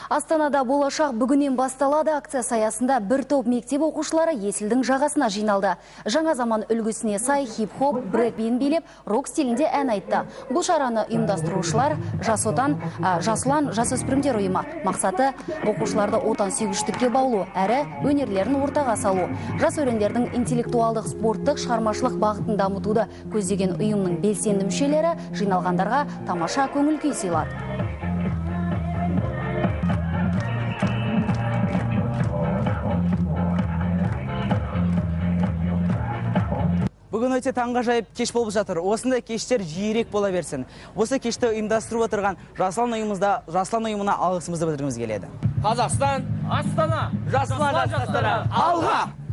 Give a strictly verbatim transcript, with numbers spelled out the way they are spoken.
Астанада болашақ бүгінен басталады акциясы аясында бір топ мектеп оқушылары Есілдің жағасына жиналды. Жаңа заман үлгісіне сай хип-хоп, брэк-бин билеп, рок стилінде ән айтты. Бұл шараны ұйымдастырушылар Жас отан, Жас ұлан, жасөспірімдер ұйымы. Мақсаты оқушыларды отан сүйгіштікке баулу, әрі өнерлерін ортаға салу. Жас өрендердің интеллектуалдық, спорттық, шығармашылық бағытын дамытуды көздеген ұйымның белсенді мүшелері жиналғандарға тамаша көңіл күй сыйлады. Бүгін өте таңғажайып кеш болып жатыр. Осындай кештер жиірек бола берсін. Осы кешті ұйымдастырып отырған Жас ұлан ұйымызда, Жас ұлан ұйымына алғысымызды білдіргіміз келеді. Қазақстан, Астана, Жас ұлан жастары, алға!